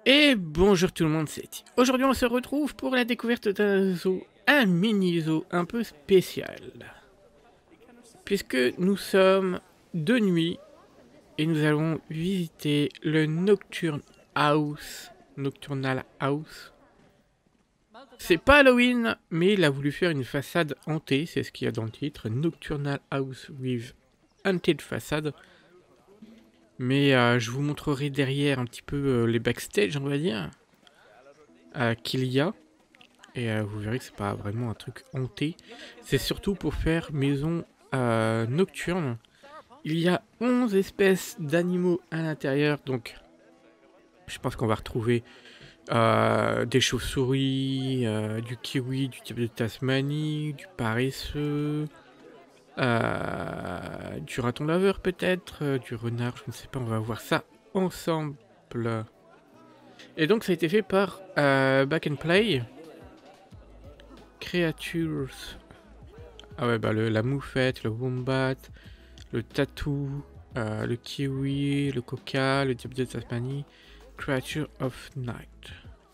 Et bonjour tout le monde, c'est Eti. Aujourd'hui on se retrouve pour la découverte d'un zoo, un mini-zoo un peu spécial. Puisque nous sommes de nuit et nous allons visiter le Nocturnal House. C'est pas Halloween, mais il a voulu faire une façade hantée, c'est ce qu'il y a dans le titre, Nocturnal House with Haunted Façade. Mais je vous montrerai derrière un petit peu les backstage, on va dire, qu'il y a. Et vous verrez que c'est pas vraiment un truc hanté. C'est surtout pour faire maison nocturne. Il y a 11 espèces d'animaux à l'intérieur. Donc je pense qu'on va retrouver des chauves-souris, du kiwi, du diable de Tasmanie, du paresseux, du raton laveur peut-être, du renard, je ne sais pas, on va voir ça ensemble. Et donc ça a été fait par Back and Play. Creatures. Ah ouais, bah la moufette, le wombat, le tatou, le kiwi, le coca, le diable de Tasmanie, Creature of Night.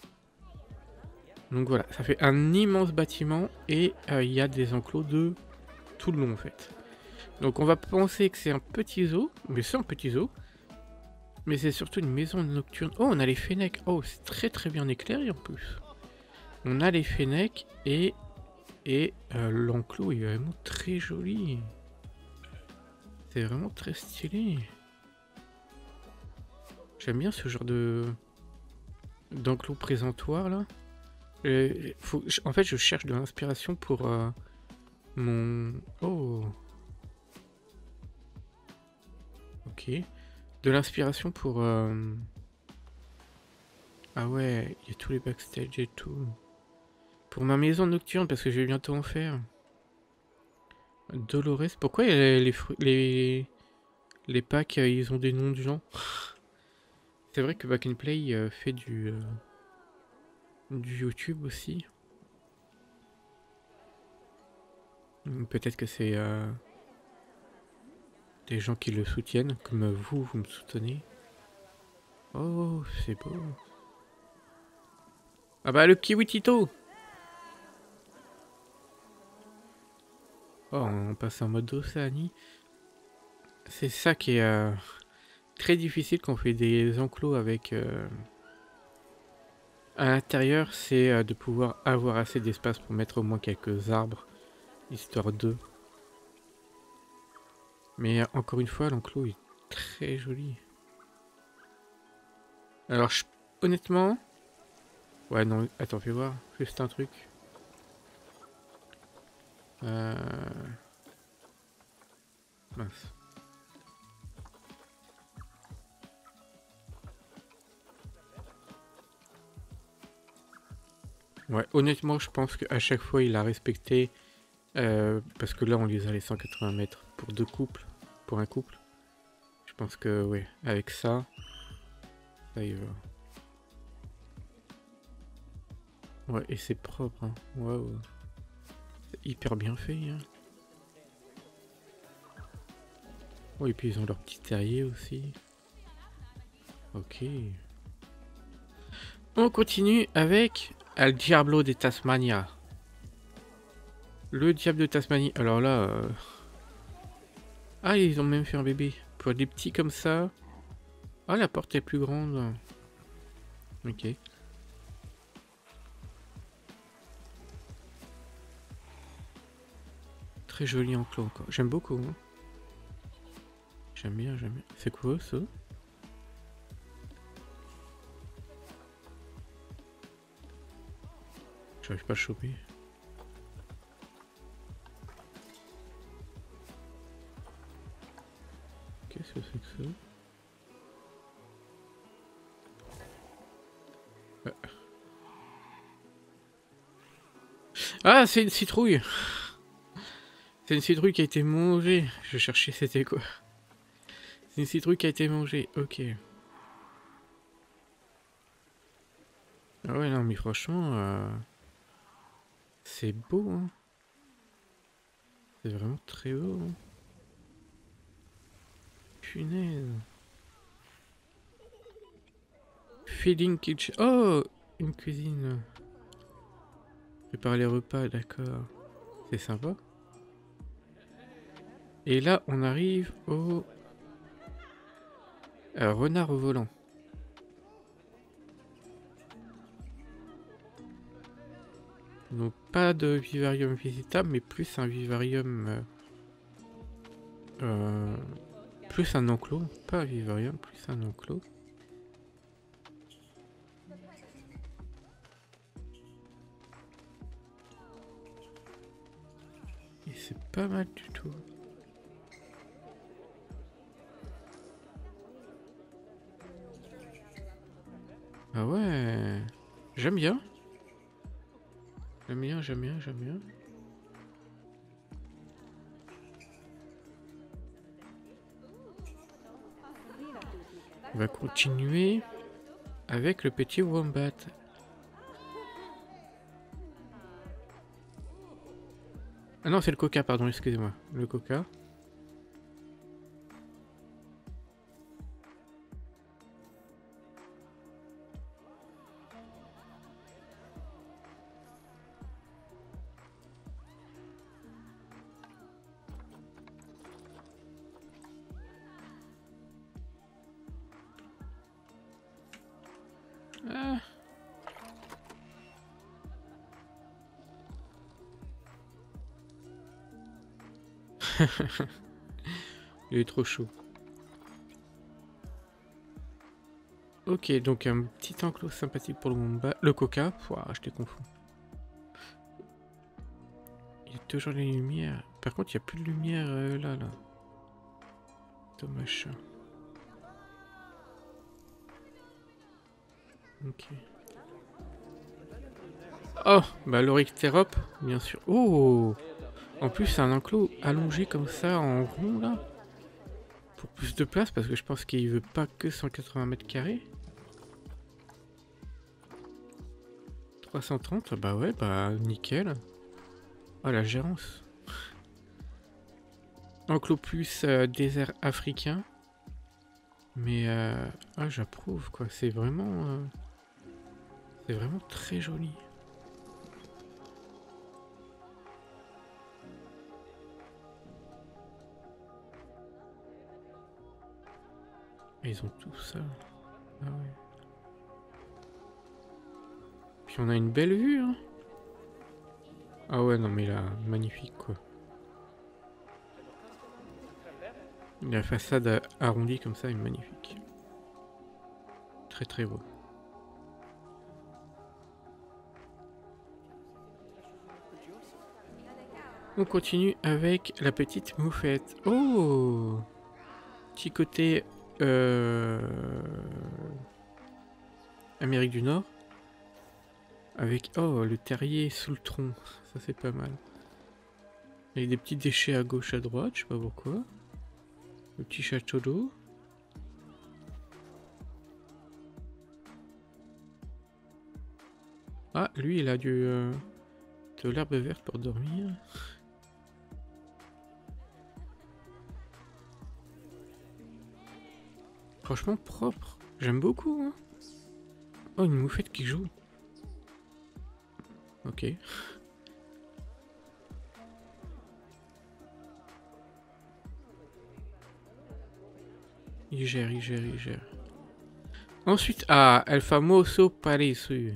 Donc voilà, ça fait un immense bâtiment et il y a des enclos de tout le long en fait. Donc on va penser que c'est un petit zoo, mais c'est un petit zoo. Mais c'est surtout une maison nocturne. Oh, on a les fennecs. Oh, c'est très très bien éclairé en plus. On a les fennecs et l'enclos est vraiment très joli. C'est vraiment très stylé. J'aime bien ce genre d'enclos présentoir là. En fait, je cherche de l'inspiration pour mon... Oh. Ok. De l'inspiration pour... Ah ouais, il y a tous les backstage et tout. Pour ma maison nocturne, parce que je vais bientôt en faire. Dolores, pourquoi les packs, ils ont des noms de gens? C'est vrai que Back and Play fait du YouTube aussi. Peut-être que c'est des gens qui le soutiennent, comme vous me soutenez. Oh, c'est beau. Ah bah le kiwi Tito. Oh, on passe en mode Océanie. C'est ça qui est très difficile quand on fait des enclos avec... à l'intérieur, c'est de pouvoir avoir assez d'espace pour mettre au moins quelques arbres, histoire de... Mais encore une fois, l'enclos est très joli. Alors, honnêtement... Ouais, non, attends, fais voir. Juste un truc. Mince. Ouais, honnêtement, je pense qu'à chaque fois, il a respecté... parce que là, on les a les 180 mètres pour deux couples. Pour un couple. Je pense que, ouais, avec ça... Ça y va. Ouais, et c'est propre, hein. Waouh. C'est hyper bien fait, hein. Oh, et puis ils ont leur petit terrier aussi. Ok. On continue avec El Diablo de Tasmania. Le diable de Tasmanie. Alors là... Ah, ils ont même fait un bébé. Pour des petits comme ça... Ah, la porte est plus grande. Ok. Très joli enclos encore. J'aime beaucoup, hein. J'aime bien, j'aime bien. C'est quoi ça? J'arrive pas à choper. Qu'est-ce que c'est que ça? Ah, c'est une citrouille! C'est une citrouille qui a été mangée. Je cherchais c'était quoi. C'est une citrouille qui a été mangée. Ok. Ah ouais, non, mais franchement... c'est beau, hein. C'est vraiment très beau, hein. Punaise. Feeding kitchen. Oh, une cuisine. Préparer les repas, d'accord. C'est sympa. Et là, on arrive au renard au volant. Donc pas de vivarium visitable, mais plus un vivarium... plus un enclos. Pas un vivarium, plus un enclos. Et c'est pas mal du tout. Ah ouais, j'aime bien. J'aime bien, j'aime bien, j'aime bien. On va continuer avec le petit wombat. Ah non, c'est le coca, pardon, excusez-moi. Le coca. Ah. Il est trop chaud. Ok, donc un petit enclos sympathique pour le wombat. Le coca, ouah, je te confonds. Il y a toujours les lumières. Par contre, il n'y a plus de lumière là. Dommage. Ok. Oh, bah l'Oryctérope, bien sûr. Oh, en plus, c'est un enclos allongé comme ça, en rond, là. Pour plus de place, parce que je pense qu'il veut pas que 180 mètres carrés. 330, bah ouais, bah nickel. Oh, la gérance. Enclos plus désert africain. Mais, ah, j'approuve, quoi. C'est vraiment très joli. Et ils ont tout ça. Ah ouais. Puis on a une belle vue, hein. Ah ouais, non mais là, magnifique, quoi. La façade arrondie comme ça est magnifique. Très très beau. On continue avec la petite moufette. Oh, petit côté Amérique du Nord. Avec, oh, le terrier sous le tronc. Ça c'est pas mal. Avec des petits déchets à gauche, à droite, je sais pas pourquoi. Le petit château d'eau. Ah, lui il a de l'herbe verte pour dormir. Franchement propre. J'aime beaucoup, hein. Oh, une moufette qui joue. Ok. Il gère, il gère, il gère. Ensuite, ah, El Famoso Paraíso.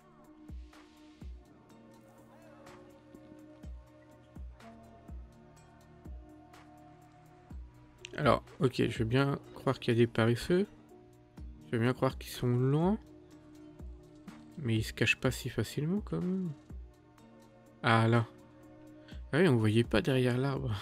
Alors, ok, je veux bien croire qu'il y a des paresseux. Je veux bien croire qu'ils sont loin. Mais ils se cachent pas si facilement quand même. Ah là. Ah oui, on voyait pas derrière l'arbre.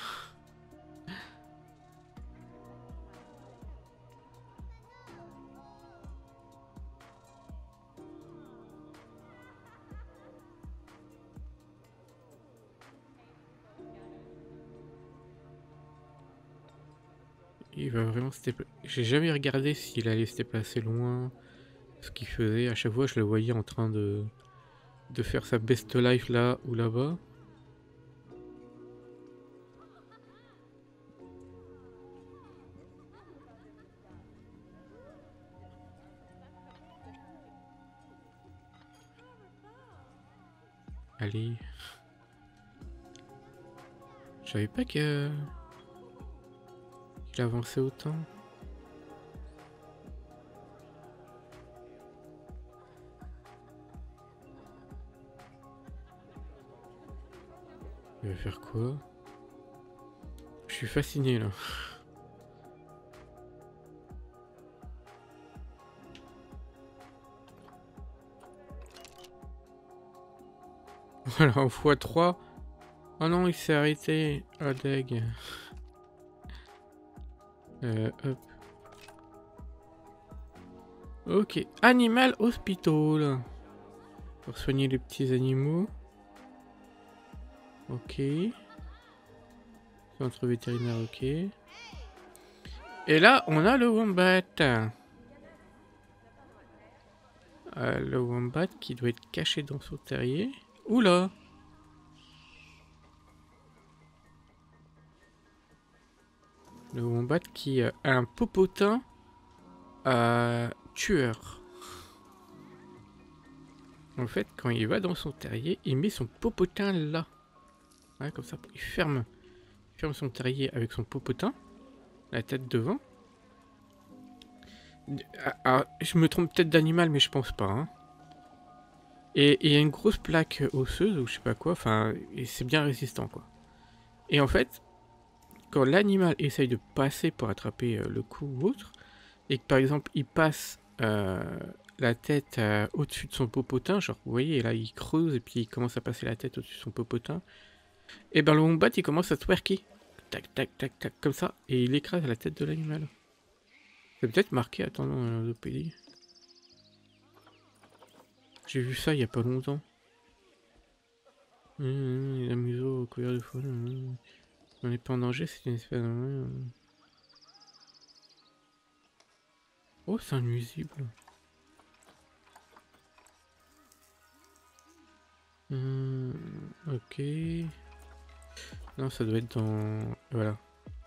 Il va vraiment se déplacer. J'ai jamais regardé s'il allait se déplacer loin. Ce qu'il faisait. À chaque fois, je le voyais en train de faire sa best life là ou là-bas. Allez. Je savais pas qu'il avançait autant. Il va faire quoi? Je suis fasciné là. Voilà, en x3. Oh non, il s'est arrêté. Oh deg. Hop. Ok. Animal Hospital. Pour soigner les petits animaux. Ok. Centre vétérinaire, ok. Et là, on a le wombat. Le wombat qui doit être caché dans son terrier. Oula! Le wombat qui a un popotin tueur. En fait, quand il va dans son terrier, il met son popotin là. Ouais, comme ça, il ferme son terrier avec son popotin, la tête devant. Je me trompe peut-être d'animal, mais je pense pas. Hein. Et il y a une grosse plaque osseuse ou je sais pas quoi, enfin, c'est bien résistant quoi. Et en fait, quand l'animal essaye de passer pour attraper le coup ou autre, et que par exemple il passe la tête au-dessus de son popotin, genre vous voyez là il creuse et puis il commence à passer la tête au-dessus de son popotin, et ben le wombat il commence à twerker, tac tac tac tac comme ça, et il écrase la tête de l'animal. C'est peut-être marqué, attendons dans l'orthopédie. J'ai vu ça il y a pas longtemps. La museau couvert de foie. On n'est pas en danger, c'est une espèce de... Oh, c'est un nuisible. Ok. Non, ça doit être dans... Voilà.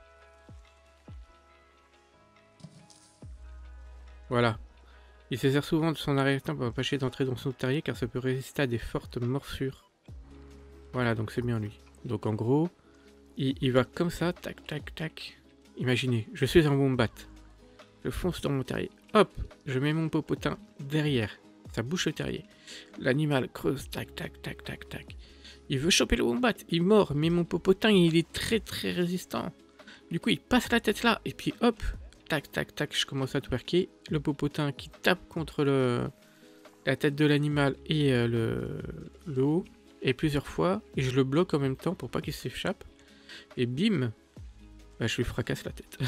Voilà. Il se sert souvent de son arrière-temps pour empêcher d'entrer dans son terrier car ça peut résister à des fortes morsures. Voilà, donc c'est bien lui. Donc en gros, il va comme ça, tac, tac, tac. Imaginez, je suis un wombat. Je fonce dans mon terrier. Hop, je mets mon popotin derrière. Ça bouche le terrier. L'animal creuse, tac, tac, tac, tac, tac. Il veut choper le wombat, il mord, mais mon popotin, il est très, très résistant. Du coup, il passe la tête là, et puis hop, tac, tac, tac, je commence à twerker. Le popotin qui tape contre la tête de l'animal et le haut, et plusieurs fois, et je le bloque en même temps pour pas qu'il s'échappe. Et bim, bah, je lui fracasse la tête.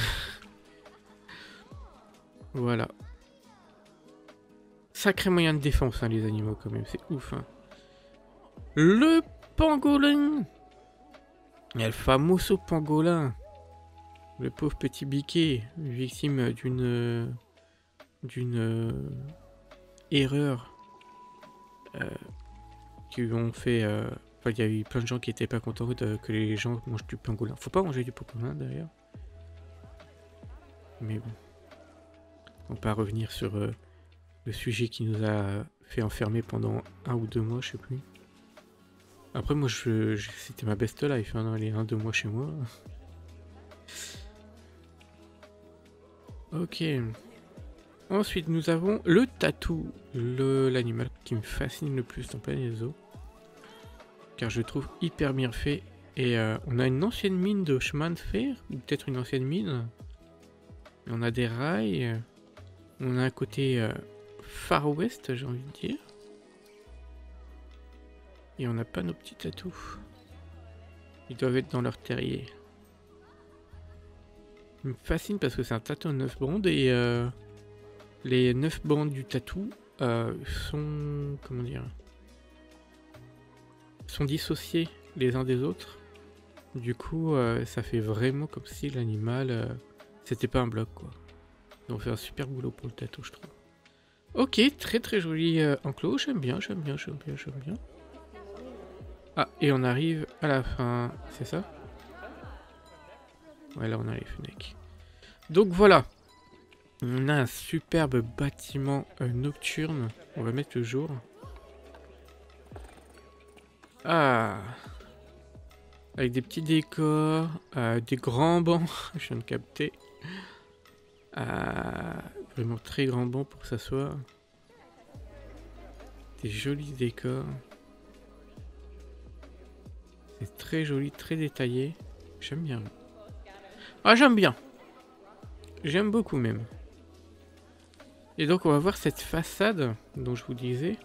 Voilà. Sacré moyen de défense, hein, les animaux, quand même, c'est ouf. Hein. Le pangolin! El famoso pangolin! Le pauvre petit biquet, victime d'une erreur qui lui ont fait... Enfin, il y a eu plein de gens qui étaient pas contents que les gens mangent du pangolin. Faut pas manger du pangolin, d'ailleurs. Mais bon. On va revenir sur le sujet qui nous a fait enfermer pendant 1 ou 2 mois, je sais plus. Après, moi, c'était ma best life, hein, les 1-2 mois chez moi. Ok. Ensuite, nous avons le tatou, l'animal qui me fascine le plus dans Planet Zoo. Car je le trouve hyper bien fait. Et on a une ancienne mine de chemin de fer, ou peut-être une ancienne mine. Et on a des rails. On a un côté Far West, j'ai envie de dire. Et on n'a pas nos petits tatous. Ils doivent être dans leur terrier. Il me fascine parce que c'est un tatou en 9 bandes et les 9 bandes du tatou sont... comment dire, sont dissociées les uns des autres. Du coup, ça fait vraiment comme si l'animal... c'était pas un bloc, quoi. Ils ont fait un super boulot pour le tatou, je trouve. Ok, très très joli enclos. J'aime bien, j'aime bien, j'aime bien, j'aime bien. Ah, et on arrive à la fin, c'est ça? Ouais, là on a les fenêtres. Donc voilà. On a un superbe bâtiment nocturne. On va mettre le jour. Ah. Avec des petits décors, des grands bancs, je viens de capter. Vraiment très grands bancs pour s'asseoir. Des jolis décors. C'est très joli, très détaillé. J'aime bien. Ah, j'aime bien. J'aime beaucoup même. Et donc on va voir cette façade dont je vous disais.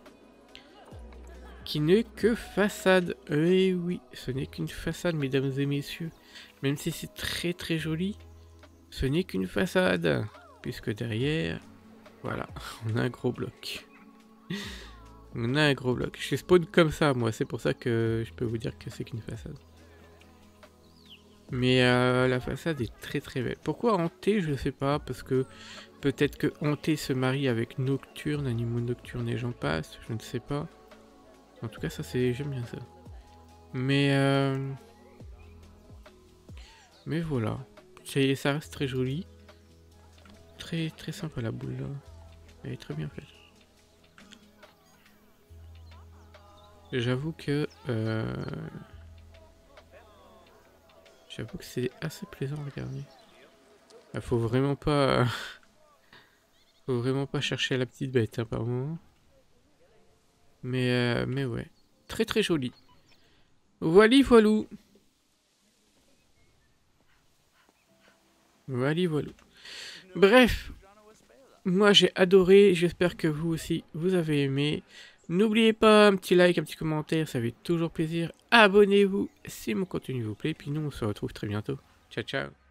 Qui n'est que façade. Eh oui, ce n'est qu'une façade, mesdames et messieurs. Même si c'est très très joli, ce n'est qu'une façade. Puisque derrière, voilà, on a un gros bloc. On a un gros bloc. Je spawn comme ça, moi. C'est pour ça que je peux vous dire que c'est qu'une façade. Mais la façade est très très belle. Pourquoi hanté, je ne sais pas. Parce que peut-être que hanté se marie avec nocturne, animaux nocturnes et j'en passe. Je ne sais pas. En tout cas, ça c'est, j'aime bien ça. Mais voilà. Ça reste très joli. Très très sympa la boule là. Elle est très bien faite. J'avoue que c'est assez plaisant à regarder. Il faut vraiment pas faut vraiment pas chercher la petite bête hein, par moment. Mais ouais. Très très joli. Voili voilou. Voili voilou. Bref. Moi j'ai adoré. J'espère que vous aussi vous avez aimé. N'oubliez pas un petit like, un petit commentaire. Ça fait toujours plaisir. Abonnez-vous si mon contenu vous plaît. Puis nous on se retrouve très bientôt. Ciao ciao.